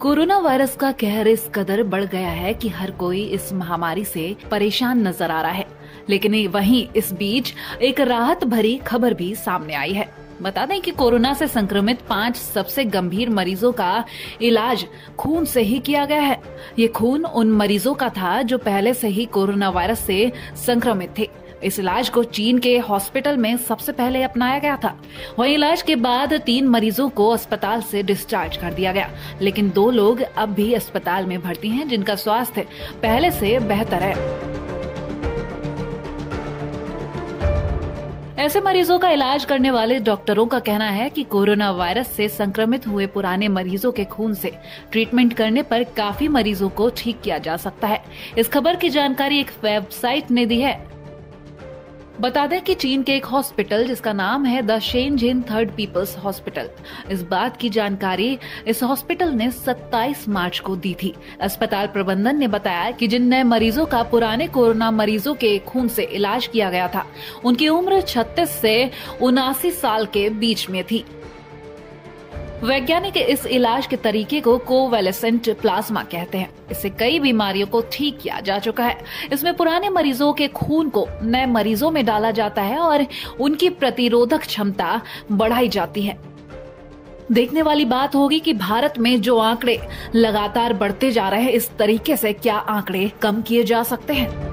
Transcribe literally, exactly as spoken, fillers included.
Corona virus का कहर इस कदर बढ़ गया है कि हर कोई इस महामारी से परेशान नजर आ रहा है। लेकिन वहीं इस बीच एक राहत भरी खबर भी सामने आई है। बता दें कि कोरोना से संक्रमित पांच सबसे गंभीर मरीजों का इलाज खून से ही किया गया है। ये खून उन मरीजों का था जो पहले से ही कोरोना वायरस से संक्रमित थे। इस इलाज को चीन के हॉस्पिटल में सबसे पहले अपनाया गया था। वहीं इलाज के बाद तीन मरीजों को अस्पताल से डिस्चार्ज कर दिया गया, लेकिन दो लोग अब भी अस्पताल में भर्ती हैं जिनका स्वास्थ्य पहले से बेहतर है। ऐसे मरीजों का इलाज करने वाले डॉक्टरों का कहना है कि कोरोना वायरस से संक्रमित हुए पुराने मरीजों के खून से ट्रीटमेंट करने पर काफी मरीजों को ठीक किया जा सकता है। इस खबर की जानकारी एक वेबसाइट ने दी है। बता दें कि चीन के एक हॉस्पिटल जिसका नाम है the Shenzhen third people's hospital, इस बात की जानकारी इस हॉस्पिटल ने सत्ताईस मार्च को दी थी। अस्पताल प्रबंधन ने बताया कि जिन नए मरीजों का पुराने कोरोना मरीजों के खून से इलाज किया गया था, उनकी उम्र छत्तीस से उनासी साल के बीच में थी। वैज्ञानिक इस इलाज के तरीके को कोवैलेसेंट प्लाज्मा कहते हैं। इससे कई बीमारियों को ठीक किया जा चुका है। इसमें पुराने मरीजों के खून को नए मरीजों में डाला जाता है और उनकी प्रतिरोधक क्षमता बढ़ाई जाती है। देखने वाली बात होगी कि भारत में जो आंकड़े लगातार बढ़ते जा रहे हैं, इस तरीके से क्या आंकड़े कम किए जा सकते हैं।